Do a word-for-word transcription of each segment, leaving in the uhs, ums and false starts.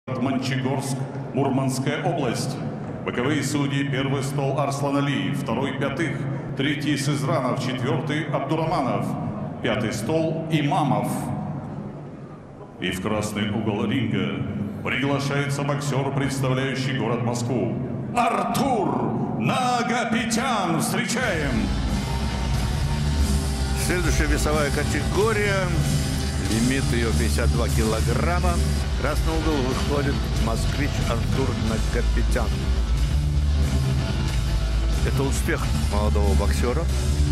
Мончегорск, Мурманская область. Боковые судьи: первый стол Арслан Алиев, второй Пятых, третий Сызранов, четвертый Абдураманов, пятый стол Имамов. И в красный угол ринга приглашается боксер, представляющий город Москву, Артур Нагапетян. Встречаем! Следующая весовая категория. Лимит ее пятьдесят два килограмма. В красный угол выходит москвич Артур Нагапетян. Это успех молодого боксера.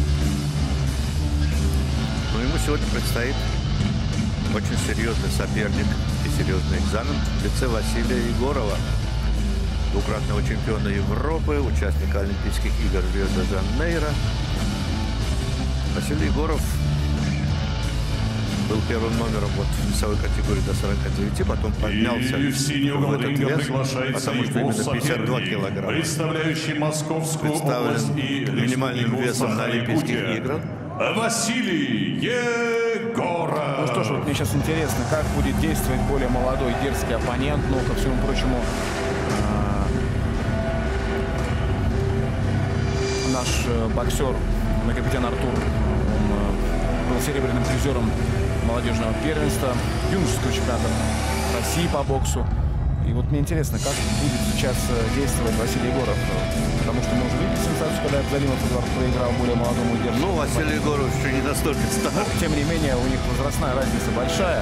Но ему сегодня предстоит очень серьезный соперник и серьезный экзамен в лице Василия Егорова, двукратного чемпиона Европы, участника Олимпийских игр в Рио-де-Жанейро. Василий Егоров был первым номером вот в весовой категории до сорока девяти, потом поднялся и в синий угол в этот ринга вес, приглашается потому что его именно пятьдесят два килограмма представляющий Московскую область и минимальным весом на Олимпийских играх Василий Егоров. Ну что ж, вот мне сейчас интересно, как будет действовать более молодой дерзкий оппонент. Ну, ко всему прочему, наш боксер Нагапетян Артур, он был серебряным призером молодежного первенства, юношеского чемпионата России по боксу. И вот мне интересно, как будет сейчас действовать Василий Егоров. Потому что мы уже видели сенсацию, когда Абдалимов проиграл более молодому дерзкому. Ну, Василий Егоров еще не настолько стар. Но, тем не менее, у них возрастная разница большая.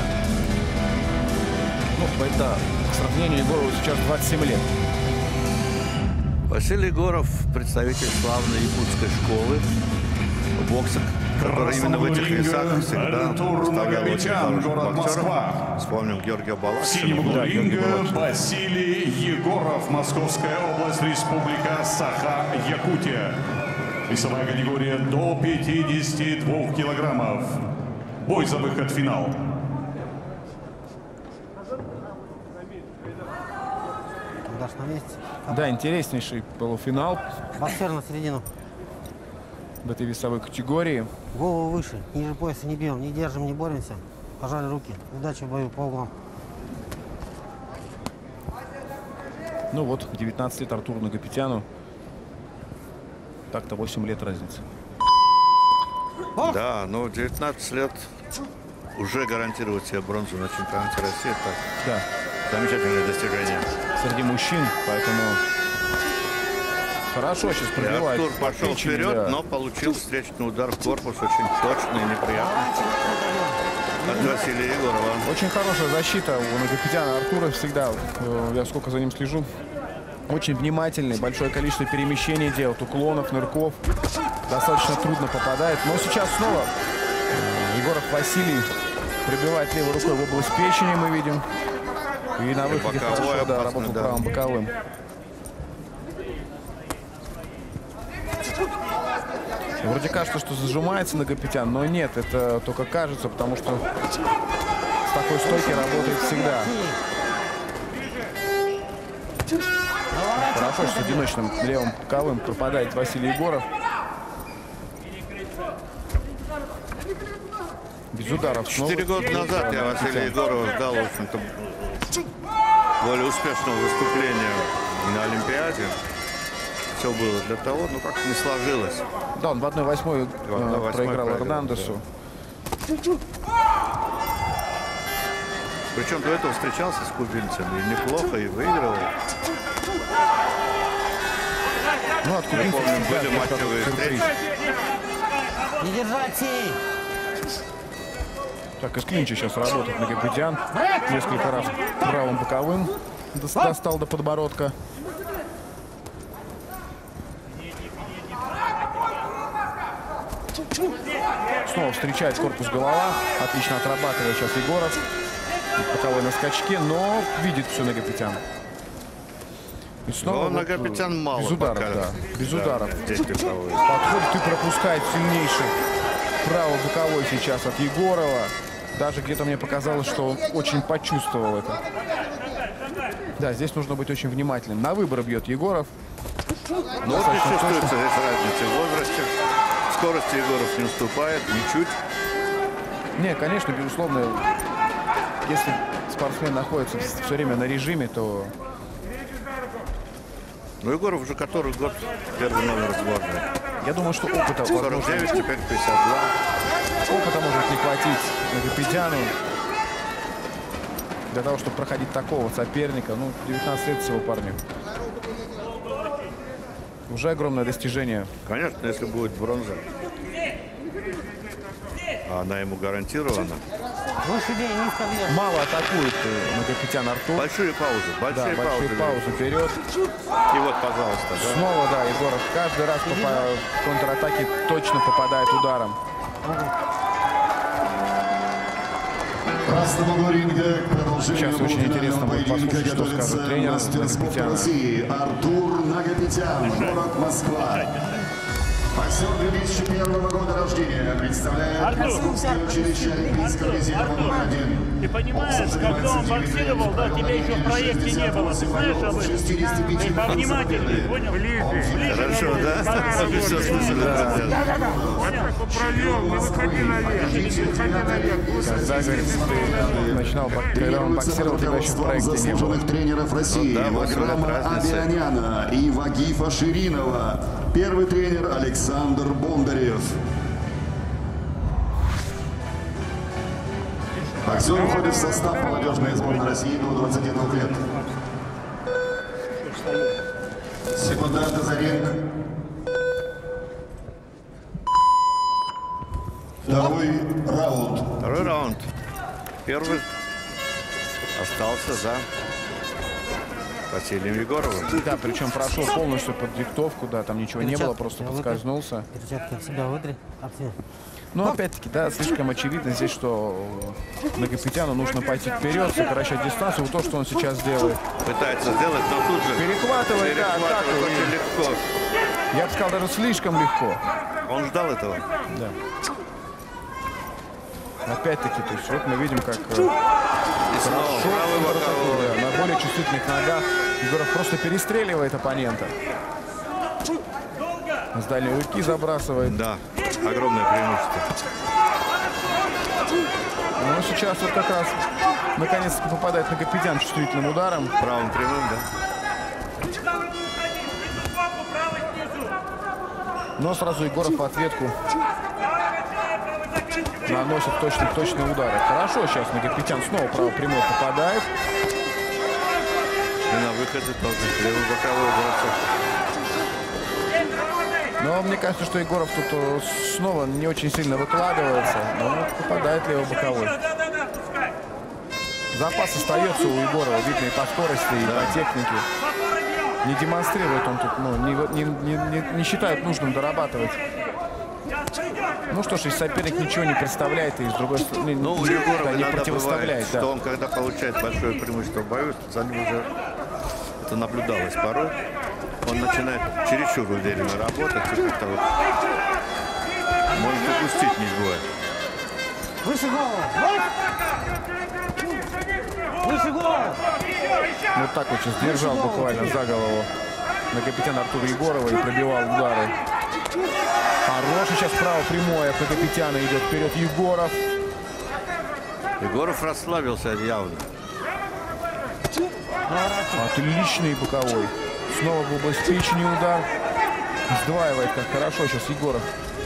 Ну, это, к сравнению, Егорову сейчас двадцать семь лет. Василий Егоров — представитель славной якутской школы бокса, который именно в этих весах всегда представлял очень хороших боксеров. Вспомним Георгия Балашина. В синем углу ринга Василий Егоров, Московская область, Республика Саха-Якутия. Весовая категория до пятидесяти двух килограммов. Бой за выход в финал. На месте. Да, интереснейший полуфинал. Боксер на середину. В этой весовой категории. Голову выше, ниже пояса не бьем, не держим, не боремся. Пожали руки. Удачи в бою по углам. Ну вот, девятнадцать лет Артуру Нагапетяну. Так-то восемь лет разницы. Да, но девятнадцать лет уже гарантировать себе бронзу на чемпионате России. Это да. Замечательное достижение. Среди мужчин, поэтому хорошо сейчас пробивает. И Артур пошел печень, вперед, да. но получил встречный удар в корпус, очень точный и неприятный от Василия Егорова. Очень хорошая защита у Нагапетяна Артура всегда. Я сколько за ним слежу. Очень внимательный, большое количество перемещений делает, уклонов, нырков. Достаточно трудно попадает. Но сейчас снова Егоров Василий прибивает левой рукой в область печени, мы видим. И на выходе хорошо, да, работал да. правым боковым. И вроде кажется, что зажимается Нагапетян, но нет, это только кажется, потому что с такой стойки работает всегда. Хорошо, что с одиночным левым боковым пропадает Василий Егоров. Без ударов. Четыре года назад я Василия Егорова ждал, в общем-то, более успешного выступления на Олимпиаде. Все было для того, но как-то не сложилось. Да, он в одной восьмой э, проиграл Эрнандесу. Да. Причем до этого встречался с кубинцами. И неплохо, и выиграл. Ну, от кубинцев были матчевые встречи. Не держать сей! Так, из клинча сейчас работает Нагапетян. Несколько раз правым боковым достал до подбородка. Снова встречает корпус голова. Отлично отрабатывает сейчас Егоров. Боковой на скачке, но видит все Нагапетян. И снова вот Нагапетян мало без ударов, пока. да. Без да, ударов. Подходит и пропускает сильнейший правый боковой сейчас от Егорова. Даже где-то мне показалось, что он очень почувствовал это. Да, здесь нужно быть очень внимательным. На выбор бьет Егоров. Но вот не чувствуется здесь разница в возрасте. Скорости Егоров не уступает, ничуть. Не, конечно, безусловно. Если спортсмен находится все время на режиме, то... Ну, Егоров уже который год первый номер сборной. Я думаю, что опыта, сорок девять, теперь пятьдесят два. Опыта может не хватить Нагапетяну для того, чтобы проходить такого соперника. Ну, девятнадцать лет всего парню. Уже огромное достижение. Конечно, если будет бронза, а она ему гарантирована. Мало атакует Нагапетян Артур. Большие паузы, большие, да, большие паузы. паузы вперед. И вот, пожалуйста. Да? Снова, да, Егоров каждый раз по контратаке точно попадает ударом. Сейчас очень интересно будет послушать, что скажет тренер Нагапетяна. Артур Нагапетян, город Москва. Боксер две тысячи первого года рождения, представляет Московское училище олимпийского резерва номер один. Ты понимаешь, когда он боксировал, да, тебя еще в проекте не было. Ты знаешь об этом? Ты повнимательней, понял? Ближе. Хорошо, да? Вы все слышали? Да, да, да. Провел, не выходи наверх, не выходи наверх. Когда, говорит, ты начинал, когда он боксировал, тебя еще в проекте не было. Тренеров России да, Ваграма Абианяна и Вагифа Ширинова. Первый тренер Александр Бондарев. Боксер входит в состав молодежной сборной России до двадцати двух лет. Секунданты за ринг. Второй раунд. Второй раунд. Первый остался за Василием Егоровым. Да, причем прошел полностью под диктовку, да, там ничего не было, просто подскользнулся. Перчатки от себя выдри. Но опять-таки, да, слишком очевидно здесь, что Нагапетяну нужно пойти вперед, сокращать дистанцию. Вот то, что он сейчас делает. Пытается сделать, но тут же Перехватывает, да, атаку. перехватывает очень легко. Я бы сказал, даже слишком легко. Он ждал этого. Да. Опять-таки, то есть вот мы видим, как И снова правый боковой. да, на более чувствительных ногах Егоров просто перестреливает оппонента. С дальней руки забрасывает. Да, огромное преимущество. Но сейчас вот как раз наконец-таки попадает Нагапетян чувствительным ударом. Правым прямым, да. Но сразу Егоров в ответку наносит точно точные удары. Хорошо, сейчас Нагапетян снова право прямой попадает. И на выходе тоже левый боковой бросок. Но мне кажется, что Егоров тут снова не очень сильно выкладывается. Но попадает левый боковой. Запас остается у Егорова, видно и по скорости, и по технике. Не демонстрирует он тут, ну, не, не, не, не считает нужным дорабатывать. Ну что ж, если соперник ничего не представляет, и с другой стороны, Ну, у да, Егорова не иногда противоставляет. бывает, Да. что он, когда получает большое преимущество в бою, за ним уже это наблюдалось порой. Он начинает чересчур уверенно работать, и как-то вот может упустить не бывает. Выше голову! Выше голову! Вот так вот сейчас держал буквально за голову Нагапетян Артура Егорова и пробивал удары. Хороший сейчас право прямое от Нагапетяна идет вперед Егоров. Егоров расслабился явно. Отличный боковой. Снова в область печени удар. Сдваивает как хорошо сейчас Егоров.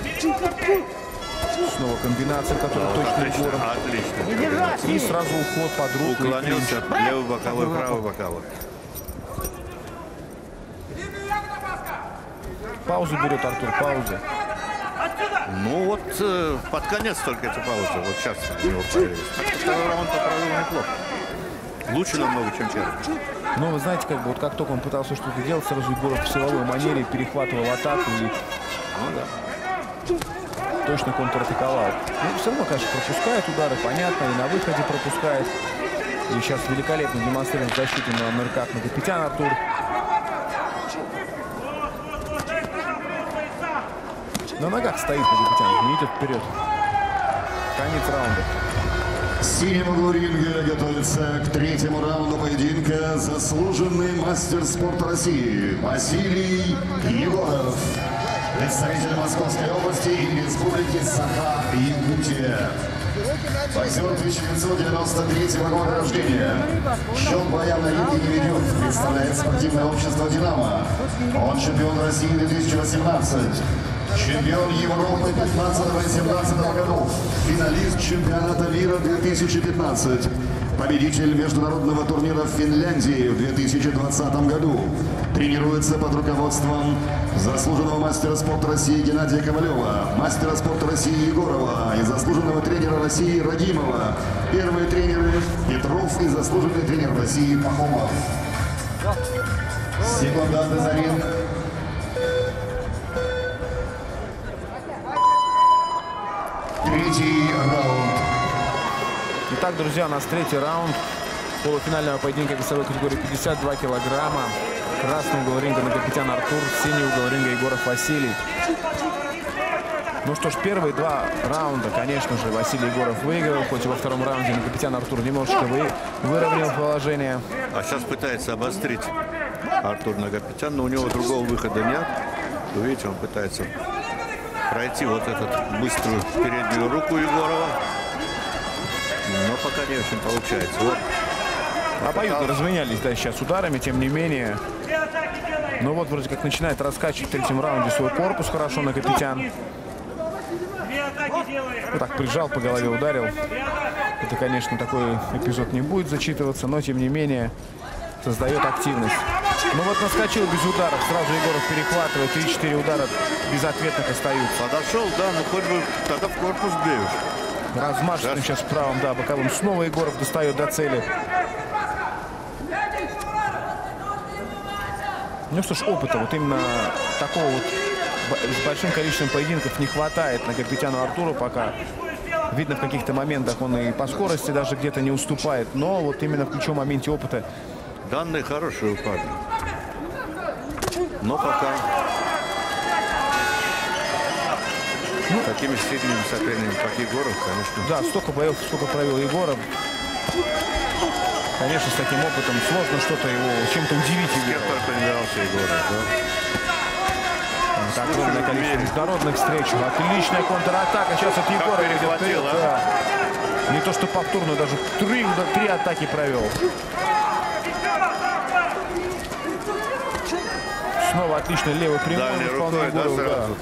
Снова комбинация, которая Вот, точно отлично, Егоров. отлично. И сразу уход под руку. Уклонился, левый боковой, правый боковой. Паузу берет Артур, паузу. Ну вот э, под конец только эти паузы. Вот сейчас у него появились. Так что второй раунд провел неплохо. Лучше намного, чем первый. Но вы знаете, как бы вот как только он пытался что-то делать, сразу Егоров в силовой манере перехватывал атаку и Ну да. точно контратаковал. Ну, все равно, конечно, пропускает удары, понятно, и на выходе пропускает. И сейчас великолепно демонстрирует защиту на нырках Нагапетян Артур. На ногах стоит Нагапетян, не идет вперед. Конец раунда. В синем углу ринга готовится к третьему раунду поединка заслуженный мастер спорта России Василий Егоров, представитель Московской области и Республики Саха-Якутия. Боксер тысяча девятьсот девяносто третьего года рождения. Счет боя на ринге не ведет. Представляет спортивное общество «Динамо». Он чемпион России две тысячи восемнадцать. Чемпион Европы пятнадцатого и семнадцатого годов. Финалист чемпионата мира две тысячи пятнадцать. Победитель международного турнира в Финляндии в две тысячи двадцатом году. Тренируется под руководством заслуженного мастера спорта России Геннадия Ковалева, мастера спорта России Егорова и заслуженного тренера России Рагимова. Первые тренеры Петров и заслуженный тренер России Пахомов. Секунданты за ринг. Третий раунд. Итак, друзья, у нас третий раунд полуфинального поединка весовой категории пятьдесят два килограмма. Красный угол ринга Нагопетян Артур, синий угол ринга Егоров Василий. Ну что ж, первые два раунда, конечно же, Василий Егоров выиграл, хоть и во втором раунде Нагопетян Артур немножечко вы, выровнял положение. А сейчас пытается обострить Артур Нагопетян, но у него другого выхода нет. Вы видите, он пытается пройти вот эту быструю переднюю руку Егорова. Но пока не очень получается. Вот. Обоюдно разменялись, да, сейчас ударами, тем не менее. Но вот вроде как начинает раскачивать в третьем раунде свой корпус хорошо Нагопетян. Вот так прижал, по голове ударил. Это, конечно, такой эпизод не будет зачитываться, но тем не менее создает активность. Ну вот наскочил без ударов, сразу Егоров перехватывает, три-четыре удара безответных остаются. Подошел, да, ну хоть бы тогда в корпус бьешь. Размашистым сейчас правым, да, боковым. Снова Егоров достает до цели. Ну что ж, опыта вот именно такого вот с большим количеством поединков не хватает Нагопетяну Артуру пока. Видно, в каких-то моментах он и по скорости даже где-то не уступает. Но вот именно в ключевом моменте опыта. Данные хорошие у парня. Но пока ну, такими сильными соперниками, как Егоров, конечно. Да, столько боев, сколько провел Егоров. Конечно, с таким опытом сложно что-то его чем-то удивить. С кем только не дрался Егоров, да? Огромное количество международных встреч. Отличная контратака. Сейчас от Егорова идет вперед. Да. Не то что повторную, даже три, три атаки провел. Снова отличный левый прямой. Дальней рукой, да, сразу.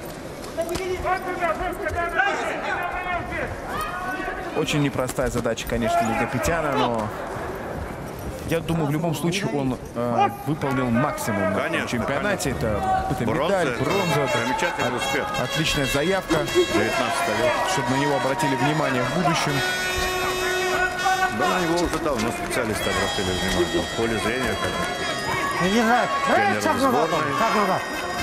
Очень непростая задача, конечно, Нагопетяна, но я думаю, в любом случае он э, выполнил максимум конечно, на чемпионате. Конечно. Это, это медаль, бронза. Это замечательный успех. Отличная заявка. девятнадцать лет. Чтобы на него обратили внимание в будущем. Да, на него уже давно специалисты обратили внимание. В поле зрения, конечно. Не держать. Тренер сборной. Как надо?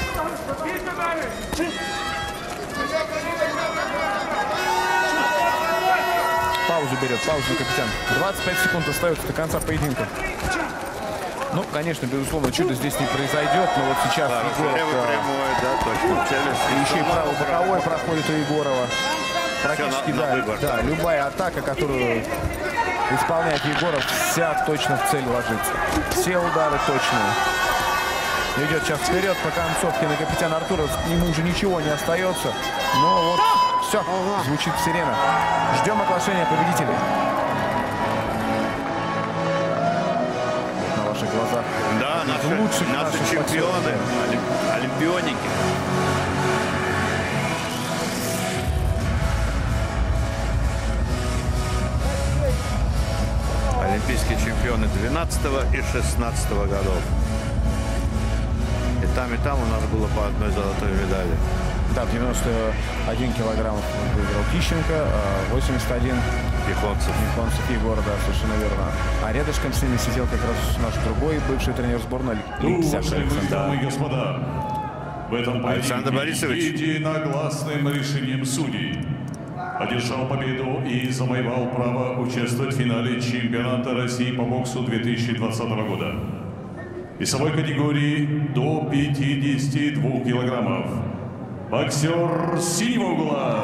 Паузу берет, паузу Нагопетян. двадцать пять секунд остается до конца поединка. Ну, конечно, безусловно, чудо здесь не произойдет, но вот сейчас Да, Егоров, левый да, прямой, да, точно. Челюсть. и еще и правый боковой проходит у Егорова. Практически, на- на да, выбор, да, да. любая атака, которую исполняет Егоров, вся точно в цель ложится. Все удары точные. Идет сейчас вперед по концовке Нагопетян Артура. К нему уже ничего не остается. Но вот все, звучит сирена. Ждем оглашения победителей. Вот на ваших глазах. Да, Из наши, лучших наши наших чемпионы, олимп- олимпионики. Олимпийские чемпионы двенадцатого и шестнадцатого годов. И там, и там у нас было по одной золотой медали. Да, в девяносто один килограммов выиграл Тищенко, а восемьдесят один Японцев. Японцев Егор, да, совершенно верно. А рядышком с ними сидел как раз наш другой бывший тренер сборной Липсяк Уважаемые Александр. дамы и господа, в этом Александр поединке Борисович. единогласным решением судей одержал победу и завоевал право участвовать в финале чемпионата России по боксу две тысячи двадцатого года. В весовой категории до пятидесяти двух килограммов. Боксер синего угла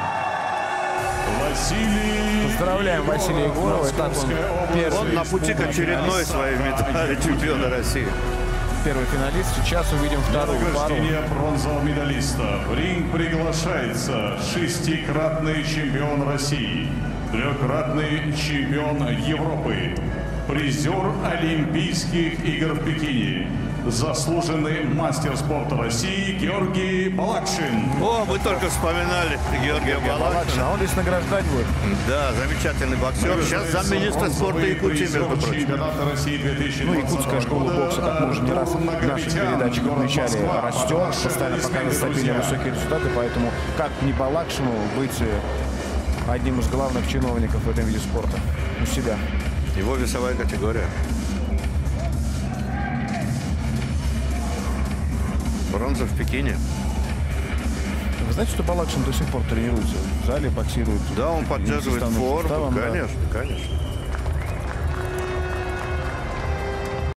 Василий. Поздравляем Василия Егорова. Итак, он первый, Он на пути к очередной своей медали чемпиона России. первый финалист. Сейчас увидим вторую пару. Награждение бронзового медалиста. В ринг приглашается шестикратный чемпион России, трехкратный чемпион Европы, призер Олимпийских игр в Пекине, заслуженный мастер спорта России Георгий Балакшин. О, мы только вспоминали Георгия Балакшина. А он здесь награждать будет. Да, замечательный боксер. Сейчас замминистра спорта Якутии, между прочим. Чемпионата России две тысячи Ну, двадцатого якутская школа года. бокса, как мы уже не раз в наших Нагопетян, передачах город отмечали, Москва, растет, Балакшин, постоянно показывает стабильно друзья. высокие результаты, поэтому как не Балакшину быть одним из главных чиновников в этом виде спорта у себя. Его весовая категория. Бронза в Пекине. Вы знаете, что Балакшин до сих пор тренируется в зале, боксирует? Да, он поддерживает Составным форму, составом, да. конечно, конечно.